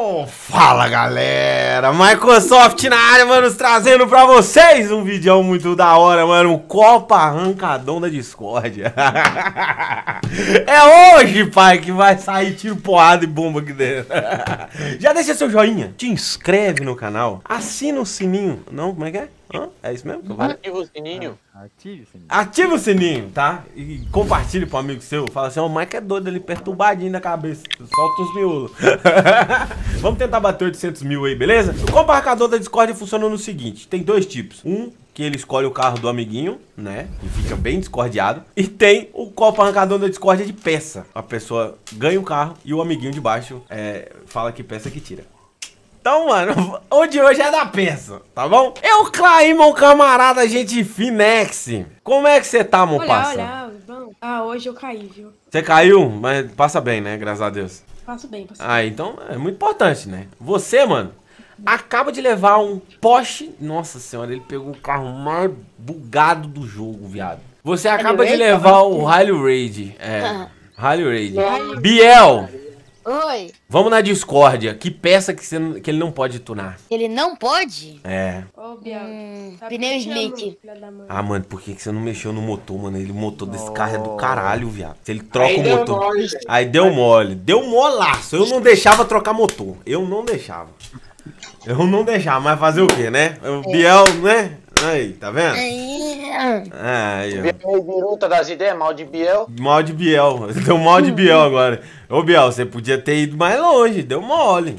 Fala galera, Microsoft na área, mano, trazendo pra vocês um vídeo muito da hora, mano, um Copa Arrancadão da Discord. É hoje, pai, que vai sair tiro, porrada e bomba aqui dentro. Já deixa seu joinha, te inscreve no canal, assina o sininho, não, como é que é? É isso mesmo? Ativa o sininho. Ative o sininho. Ativa o sininho, tá? E compartilhe pro amigo seu. Fala assim, o Mike é doido ali, perturbadinho na cabeça. Solta uns miolos. Vamos tentar bater 800 mil aí, beleza? O Copa Arrancadão da Discord funciona no seguinte. Tem dois tipos. Um, que ele escolhe o carro do amiguinho, né? E fica bem discordiado. E tem o Copa Arrancadão da Discord de peça. A pessoa ganha o carro e o amiguinho de baixo fala que peça que tira. Então, mano, o de hoje é da peça, tá bom? Eu, Claimon, camarada, gente Finex. Como é que você tá, meu parça? Hoje eu caí, viu? Você caiu? Mas passa bem, né? Graças a Deus. Passo bem. Então é muito importante, né? Você, mano, acaba de levar um Porsche. Nossa senhora, ele pegou o carro mais bugado do jogo, viado. Você acaba de levar o Rally Raid. Rally Raid. Biel. Oi. Vamos na discórdia. Que peça que ele não pode tunar? Ele não pode? É. Ô, Biel. Pneu Slick. Ah, mano, por que você não mexeu no motor, mano? O motor desse carro é do caralho, viado. Se ele troca o motor. Aí deu mole. Deu molaço. Eu não deixava trocar motor. Eu não deixava, mas fazer o quê, né? O Biel, né? Aí, tá vendo? Aí, ó. Biruta das ideias, mal de Biel. Mal de Biel. Deu mal de Biel agora. Ô, Biel, você podia ter ido mais longe. Deu mole.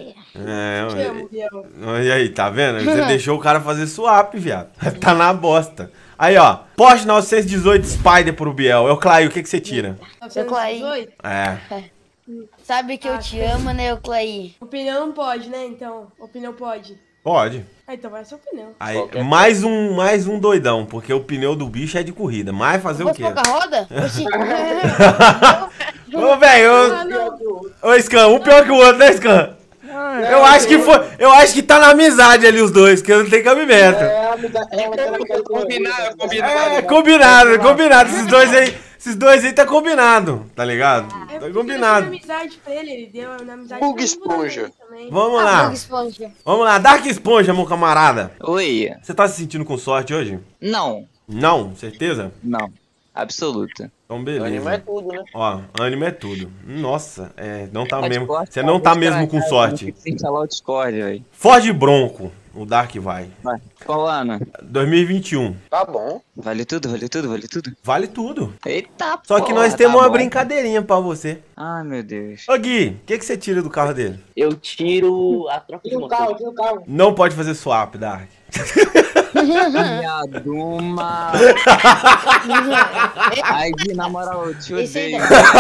E aí, tá vendo? Você deixou o cara fazer swap, viado. Tá na bosta. Aí, ó. Porsche 918 Spider pro Biel. Eu, Clay, o que você tira? 918? Sabe que eu te amo, né, Clay? O pneu não pode, né, então? O pneu pode. Pode. Então vai ser o pneu. Aí, mais um doidão, porque o pneu do bicho é de corrida. Mas fazer o quê? Você a roda? Ô, velho, ô, Scan, um pior que o outro, né, Scan? Eu acho que tá na amizade ali os dois, que não tem cabimento. Combinado. Esses dois aí tá combinado, tá ligado? Tá combinado. Amizade pra ele deu na amizade. Bug Esponja. Vamos lá. Vamos lá, Dark Esponja, meu camarada. Oi. Você tá se sentindo com sorte hoje? Não. Não? Certeza? Não. Absoluta. Então beleza. Ânimo é tudo, né? Ó, ânimo é tudo. Nossa, não tá mesmo. Você não tá mesmo com sorte. Tem que instalar o Discord, velho. Ford Bronco, o Dark vai. Qual ano? 2021. Tá bom. Vale tudo? Vale tudo. Eita, só que nós temos uma brincadeirinha pra você. Ai, meu Deus. Ô Gui, o que você tira do carro dele? Eu tiro a troca de motor. Tira o carro. Não pode fazer swap, Dark. Viaduma. Ai, Gui, na moral, eu te odeio.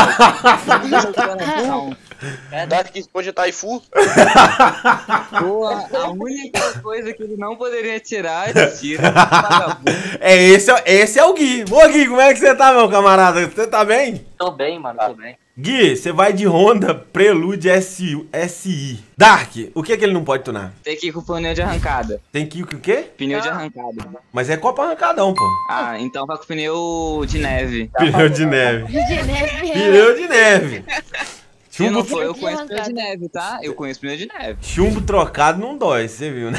Dark Esponja tá aí full. Boa, a única coisa que ele não poderia tirar, ele tira. Esse é o Gui. Ô Gui, como é que você tá, meu camarada? Você tá bem? Tô bem, mano, tô bem. Gui, você vai de Honda Prelude SI. Dark, o que ele não pode tunar? Tem que ir com o pneu de arrancada. Tem que ir com o quê? Pneu de arrancada. Mas é Copa Arrancadão, pô. Ah, então vai com pneu de neve. Pneu de neve. Pneu de neve. Eu conheço pneu de neve, tá? Eu conheço pneu de neve. Chumbo trocado não dói, você viu, né?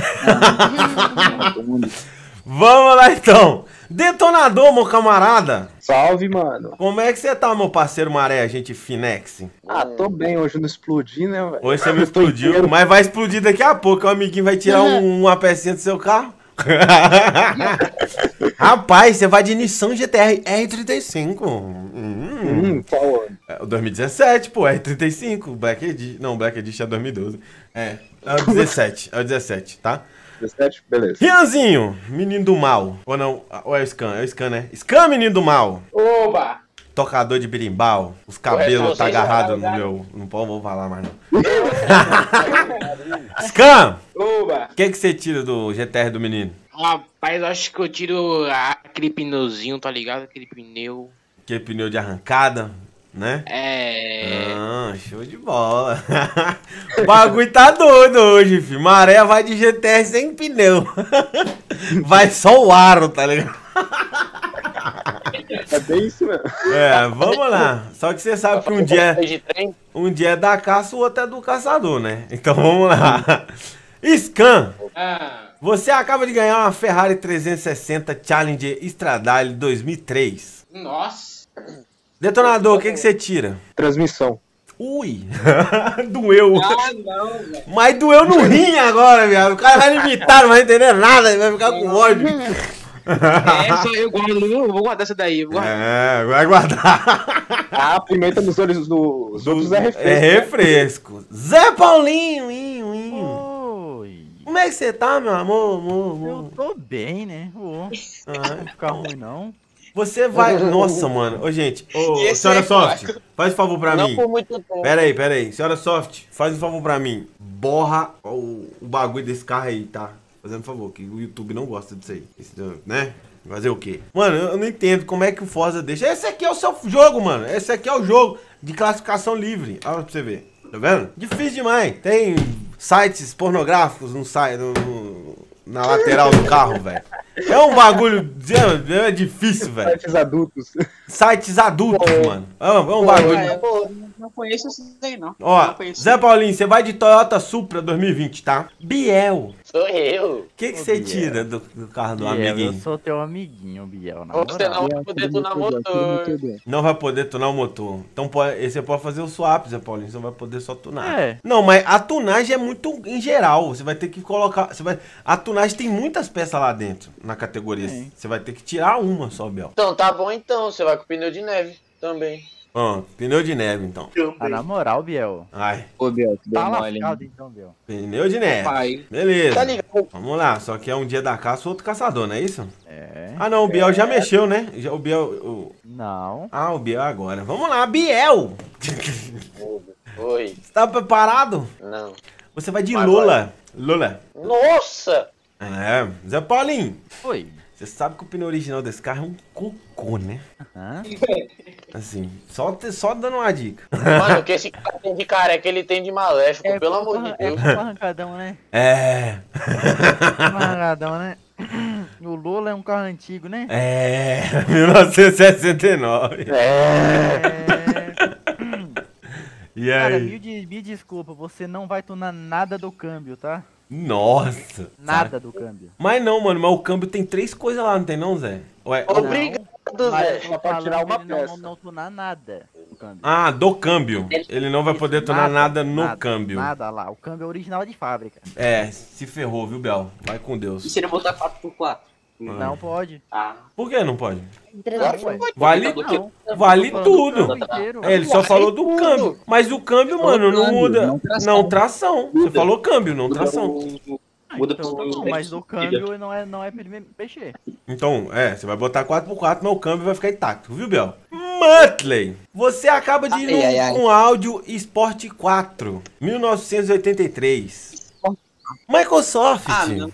Vamos lá, então. Detonador, meu camarada. Salve, mano. Como é que você tá, meu parceiro Maré, gente Finex? Tô bem. Hoje não explodi, né, velho? Hoje você não explodiu, mas vai explodir daqui a pouco. O amiguinho vai tirar uma pecinha do seu carro. Rapaz, você vai de Nissan GT-R R35. Qual ano? O 2017, pô, R35. Black Edition. Não, Black Edition é 2012. É o 17. É o 17, tá? 17, beleza. Rianzinho, menino do mal. Ou não? Ou é o Scan? É o Scan, né? Scan, menino do mal. Oba! Tocador de berimbau. Os cabelos tá agarrado no meu. Não vou falar mais, não. Scan! Oba! O que você tira do GTR do menino? Rapaz, eu acho que eu tiro aquele pneuzinho, tá ligado? Aquele pneu. Aquele pneu de arrancada, né? Show de bola. O bagulho tá doido hoje, filho. Maré vai de GTR sem pneu. Vai só o aro, tá ligado? É bem isso mesmo. É, vamos lá. Só que você sabe que um dia é da caça, o outro é do caçador, né? Então vamos lá. Scan, você acaba de ganhar uma Ferrari 360 Challenger Stradale 2003. Nossa. Detonador, o que você tira? Transmissão. Ui, doeu. Ah, não, velho. Mas doeu no rim agora, viado. O cara vai limitar, não vai entender nada, ele vai ficar com ódio. Essa eu guardo, eu vou guardar essa daí. É, vai guardar. A pimenta nos olhos dos outros é refresco. É refresco. Zé Paulinho, Oi. como é que você tá, meu amor? Eu tô bem, né? Não ficar ruim, não. Você vai... Nossa, mano. Ô, gente. Ô, Esse senhora é Soft, fraco. faz um favor pra Não mim. por muito tempo. Pera aí. Senhora Soft, faz um favor pra mim. Borra o bagulho desse carro aí, tá? Fazendo um favor, que o YouTube não gosta disso aí. Né? Fazer o quê? Mano, eu não entendo como é que o Forza deixa. Esse aqui é o seu jogo, mano. Esse aqui é o jogo de classificação livre. Olha pra você ver. Tá vendo? Difícil demais. Tem sites pornográficos na lateral do carro, velho. É um bagulho... É difícil, velho. Sites adultos. Sites adultos, mano. É um bagulho... Não conheço isso aí, não. Ó, Não conheço. Zé Paulinho, você vai de Toyota Supra 2020, tá? Biel, Sou eu. o que você Biel. tira do carro do Biel, amiguinho? eu sou teu amiguinho, Biel. Na Você moral. não vai poder tunar motor. Não vai poder tunar o motor. Então você pode fazer o swap, Zé Paulinho. Você não vai poder só tunar. É. Não, mas a tunagem é muito em geral. Você vai ter que colocar... A tunagem tem muitas peças lá dentro, na categoria. Sim. Você vai ter que tirar uma só, Biel. Então, tá bom então. Você vai com pneu de neve também. Ó, pneu de neve, então. Ah, na moral, Biel. Ai, Ô, Biel, tu deu Tá mole, hein? lascado então, Biel. pneu de neve. Pai. Beleza. Tá ligado? Vamos lá, só que é um dia da caça, outro caçador, não é isso? É. Ah, não, o Biel já mexeu, né? O Biel... Não. Ah, o Biel agora. Vamos lá, Biel! Oi. Você tá preparado? Não. Você vai de Vai, Lula. Lula. Nossa! É, Zé Paulinho. Oi. Você sabe que o pneu original desse carro é um cocô, né? Hã? Assim, só dando uma dica. Mano, o que esse cara tem de careca, ele tem de maléfico, pelo amor de Deus. É arrancadão, né? É. Arrancadão, né? O Lula é um carro antigo, né? É. 1969. É. E Cara, aí? me desculpa, você não vai tunar nada do câmbio, tá? Nossa. Nada do câmbio. Mas não, mano, mas o câmbio tem 3 coisas lá, não tem não, Zé? Ué, Obrigado, Mas Zé. eu tô Só pode falando tirar uma que ele peça. não tunar nada do câmbio. Ah, do câmbio. Ele não vai poder tunar nada no câmbio. Nada lá, o câmbio é original de fábrica. É, se ferrou, viu, Bel? Vai com E Deus. se ele botar 4x4? Não pode. Ah. Por que não pode? Ué, Vale, não. vale Tô falando tudo. do câmbio inteiro. É, ele só falou do câmbio. Mas o câmbio, mano, não muda. Não, tração. Você falou câmbio, não tração. Ah, Muda então, pro- tá bom, mas o câmbio não é pra ele mexer. Então, você vai botar 4x4, mas o câmbio vai ficar intacto, viu, Bel? Muttley, você acaba de ir com áudio Sport 4, 1983. Microsoft. Ah, não.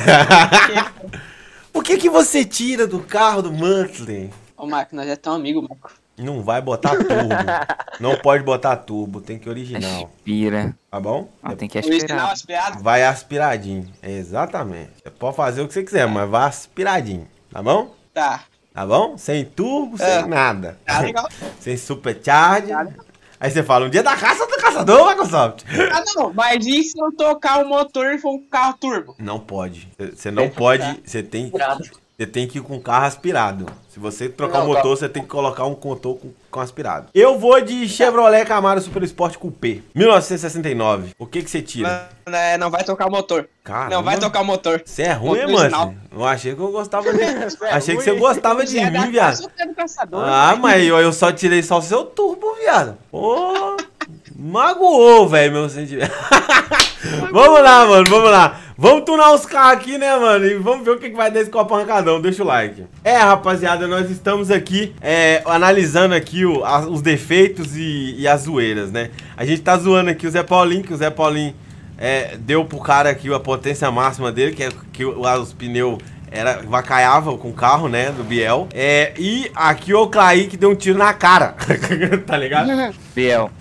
Por que você tira do carro do Muttley? Ô, Marco, nós já estamos amigos, Marco. Não vai botar turbo. Não pode botar turbo, tem que ir original. Aspira. Tá bom? Tem que Original aspirar. aspirado. Vai aspiradinho. Exatamente. Você pode fazer o que você quiser, mas vai aspiradinho. Tá bom? Tá. Tá bom? Sem turbo, sem nada. Tá legal. Sem supercharge. Aí você fala, um dia da caça do caçador, Microsoft. Ah, não. Mas e se eu tocar o motor e for um carro turbo? Não pode. Você não pode. Você tem que ir com o carro aspirado. Se você trocar o motor, você tem que colocar um motor com aspirado. Eu vou de Chevrolet Camaro Super Sport Coupé, 1969. O que você tira? Não vai tocar o motor. Caramba. Não vai tocar o motor. Você é ruim, Motor original. mano. Eu achei que eu gostava de... Achei que você gostava de mim, viado. Caçador, Ah, mas eu só tirei só o seu turbo, viado. Pô, magoou, velho, meu sentimento. Vamos lá, mano, vamos lá. Vamos tunar os carros aqui, né, mano? E vamos ver o que vai dar esse copo arrancadão. Deixa o like. Rapaziada, nós estamos aqui analisando aqui os defeitos e as zoeiras, né? A gente tá zoando aqui o Zé Paulinho, que o Zé Paulinho deu pro cara aqui a potência máxima dele, que os pneus vacaiavam com o carro, né, do Biel. E aqui o Clay que deu um tiro na cara, tá ligado? Biel.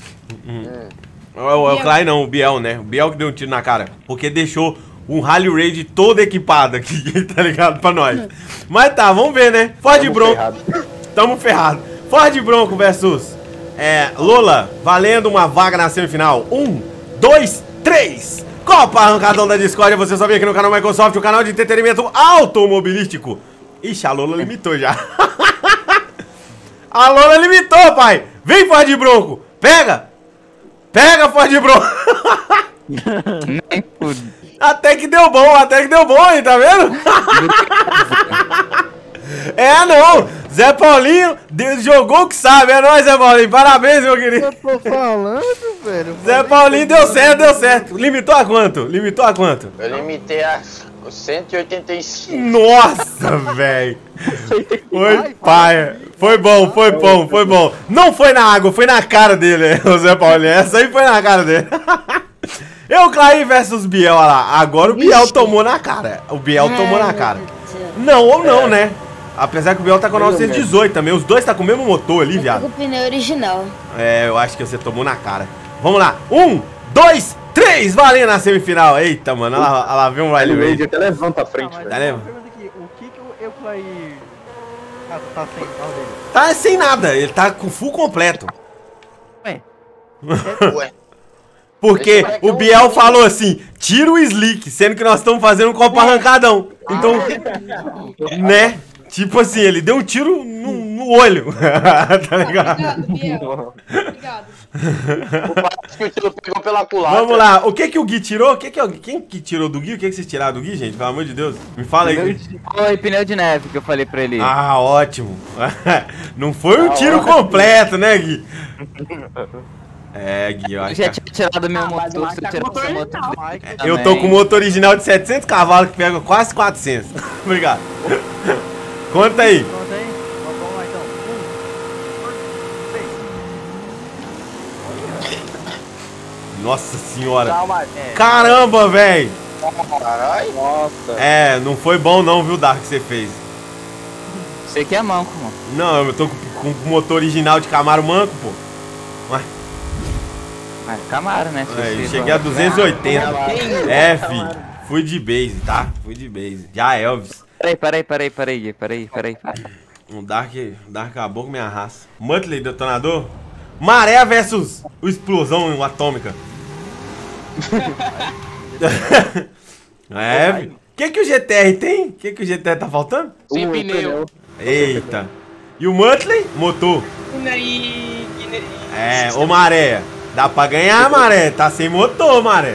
O Clay não, o Biel, né? O Biel que deu um tiro na cara, porque deixou um Rally Raid todo equipado aqui, tá ligado? Pra nós. Mas tá, vamos ver, né? Ford Bronco. tamo ferrado. Ford Bronco versus Lola, valendo uma vaga na semifinal. 1, 2, 3. Copa Arrancadão da Discord. Você só vem aqui no canal Microsoft, o canal de entretenimento automobilístico. Ixi, a Lola limitou já. A Lola limitou, pai. Vem, Ford Bronco. Pega. Pega, Ford Bronco. Até que deu bom, hein, tá vendo? Não. Zé Paulinho jogou o que sabe. É nóis, Zé Paulinho. Parabéns, meu querido. Eu tô falando, velho. Zé Paulinho deu certo. Limitou a quanto? Eu limitei a 185. Nossa, velho. Foi pai. Foi bom. Não foi na água, foi na cara dele, o Zé Paulinho. Essa aí foi na cara dele. Euclair versus Biel, olha lá. Agora o Biel tomou na cara. Não ou não, né? Apesar que o Biel tá com o 918 também. Os dois tá com o mesmo motor ali, viado. Com o pneu original. Eu acho que você tomou na cara. Vamos lá. 1, 2, 3. Valendo na semifinal. Eita, mano. Olha lá, vem um Riley Raid. Até levanta a frente, velho. Tá levando? O que o Euclair tá sem carro dele? Tá sem nada. Ele tá com full completo. Ué. Porque o Biel falou assim, tira o slick, sendo que nós estamos fazendo um copo arrancadão. Então, né? Tipo assim, ele deu um tiro no olho. Tá ligado? Obrigado, Biel. Obrigado. Parece que o tiro pegou pela culatra. Vamos lá, o que o Gui tirou? Quem que tirou do Gui? O que vocês tiraram do Gui, gente? Pelo amor de Deus. Me fala aí. Foi pneu de neve que eu falei pra ele. Ah, ótimo. Não foi um tiro completo, né, Gui? Gui, eu acho que... Eu já tinha tirado meu motor, se eu tirasse o motor eu tô com o motor original de 700 cavalos que pega quase 400. Obrigado. Conta aí. Vamos lá então. 1, 2, 3. Nossa senhora. Caramba, velho. Caralho. Nossa. Não foi bom não, viu, Dark, que você fez. Você que é manco, mano. Não, eu tô com o motor original de Camaro manco, pô. Camaro, né? Eu cheguei a 280. Fi. Fui de base, tá? Já Elvis. Peraí. O Dark acabou com minha raça. Muttley, detonador. Maré versus o explosão atômica. O que o GTR tem? O que o GTR tá faltando? Sem pneu. Eita. E o Muttley? Motor. Ô Maré. Dá pra ganhar, Maré. Tá sem motor, Maré.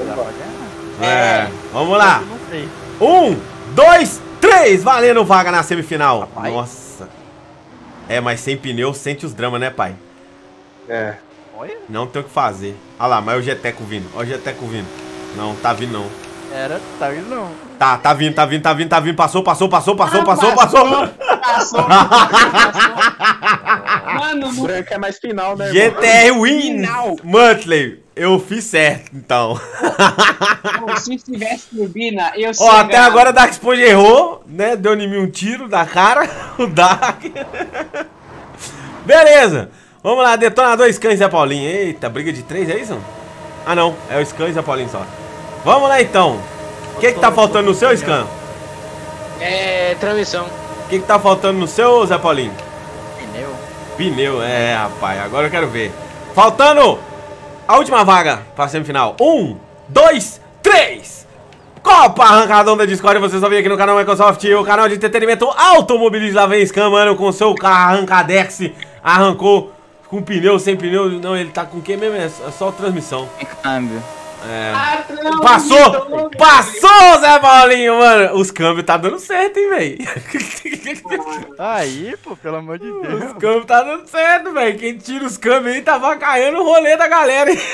Vamos lá. 1, 2, 3. Valendo vaga na semifinal. Nossa. Mas sem pneu, sente os dramas, né, pai? Não tem o que fazer. Olha lá, mas o Geteco vindo. Olha o Geteco vindo. Não, tá vindo não. Tá vindo não. Tá vindo. Passou. Mano, o branco é mais final, né? GTR wins. Muttley, eu fiz certo, então. Se tivesse turbina, eu sei. Ó, até agora o Dark Sponge errou, né? Deu em mim um tiro da cara. O Dark. Beleza. Vamos lá, detonador Scan e Zé Paulinho. Eita, briga de 3, é isso? Ah, não. É o Scan e Zé Paulinho só. Vamos lá, então. O que tá faltando no seu, Scan? Transmissão. O que tá faltando no seu, Zé Paulinho? Pneu, rapaz. Agora eu quero ver. Faltando a última vaga pra semifinal. 1, 2, 3. Copa Arrancadão da Discord. Você só vem aqui no canal Microsoft, o canal de entretenimento automobilismo. Lá vem Scan, mano, com o seu carro Arrancadex. Arrancou com pneu, sem pneu. Não, ele tá com o que mesmo? É só transmissão. Câmbio. Passou, Zé Paulinho, mano. Os câmbios tá dando certo, hein, velho. Aí, pô, pelo amor de Deus. Os câmbios tá dando certo, velho. Quem tira os câmbios aí tava caindo o rolê da galera, hein.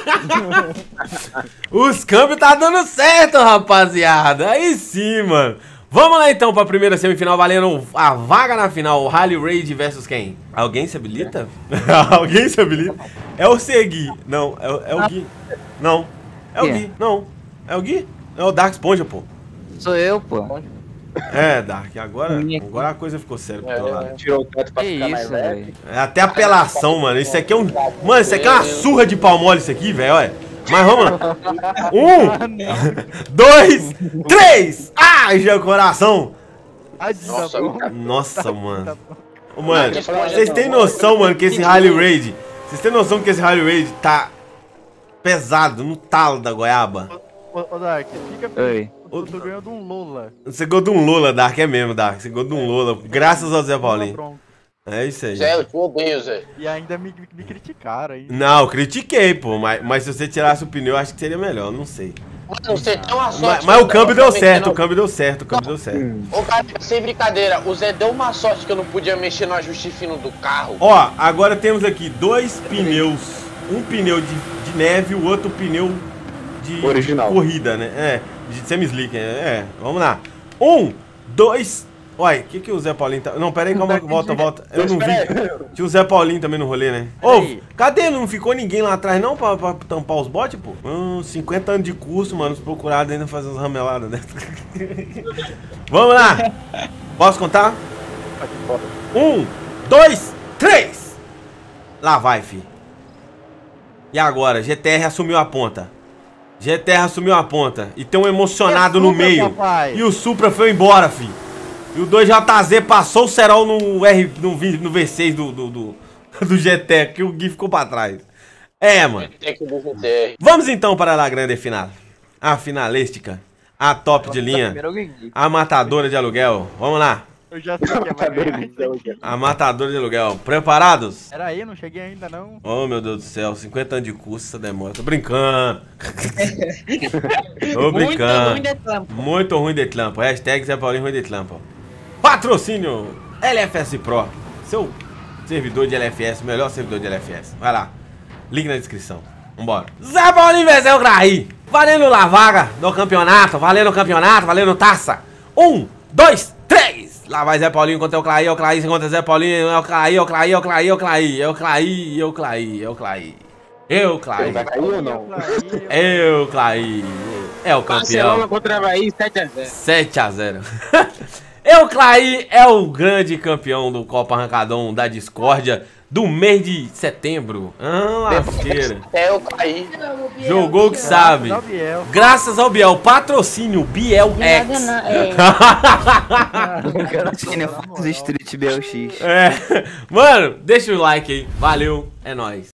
Os câmbios tá dando certo, rapaziada. Aí sim, mano. Vamos lá então pra primeira semifinal, valendo a vaga na final. O Riley Raid versus quem? Alguém se habilita? Alguém se habilita? É o Segui. Não, é o Gui. Não. É o Gui. Não. É o Gui? É o Dark Sponge, pô. Sou eu, pô. Dark. Agora a coisa ficou séria pro teu lado. Tirou o teto pra ficar mais leve. velho? É até apelação, mano. Isso aqui é um... Mano, isso aqui é uma surra de pau mole, isso aqui, velho. Olha. Mas vamos lá. 1, 2, 3. Ai, já o coração. Nossa, Nossa, mano. Mano, vocês têm noção, mano, que esse Harley Raid... Vocês têm noção que esse Harley Raid tá pesado no talo da goiaba? Ô Dark, fica feliz. Eu tô ganhando de um Lola. Você ganhou de um Lola, Dark, é mesmo, Dark. Você ganhou de um Lola, graças ao Zé Paulinho. É isso aí. Zé, eu te odeio, Zé. E ainda me criticaram aí. Não, eu critiquei, pô. Mas se você tirasse o pneu, acho que seria melhor, não sei. Mano, você tem uma sorte. Mas o câmbio deu certo, o câmbio deu certo, Ô, cara, sem brincadeira, o Zé deu uma sorte que eu não podia mexer no ajuste fino do carro. Ó, agora temos aqui 2 pneus. Um pneu de neve e o outro pneu de original. Corrida, né? É, de semi-slick. Vamos lá. 1, 2... Uai, o que o Zé Paulinho tá... Não, pera aí, calma, volta. Eu não vi. Tinha o Zé Paulinho também no rolê, né? Ô, cadê? Não ficou ninguém lá atrás não pra tampar os botes, pô? 50 anos de curso, mano, os procurados ainda fazem umas rameladas dessas. Vamos lá. Posso contar? 1, 2, 3. Lá vai, fi. E agora? GTR assumiu a ponta. GTR assumiu a ponta. E tem um emocionado no meio. E o Supra foi embora, fi. E o 2JZ passou o cerol no V6 do GT, que o Gui ficou pra trás. Mano. Vamos então para a grande final. A finalística. A top de linha. A matadora de aluguel. Vamos lá. Eu já sei que vai ganhar. A matadora de aluguel. Preparados? Pera aí, não cheguei ainda não. Oh, meu Deus do céu. 50 anos de curso, essa demora. Tô brincando. Tô brincando. Muito ruim de trampo. Hashtag Zé Paulinho ruim de trampo. Patrocínio LFS Pro. Seu servidor de LFS, melhor servidor de LFS. Vai lá. Link na descrição. Vambora. Zé Paulinho venceu o Graí. Valendo la vaga do campeonato. Valendo taça. 1, 2, 3. Lá vai Zé Paulinho contra o Claí. O Claí contra Zé Paulinho. É o Claí. Vai cair ou não? Eu, Claí. É o campeão. Barcelona contra Havaí, 7x0. 7x0. Eu, Claí, é o grande campeão do Copa Arrancadão da Discórdia do mês de setembro. Lasqueira. Eu caí. Jogou que sabe. Graças ao Biel. Patrocínio Biel X. Patrocínio Street BLX. Mano, deixa o like aí. Valeu. É nóis.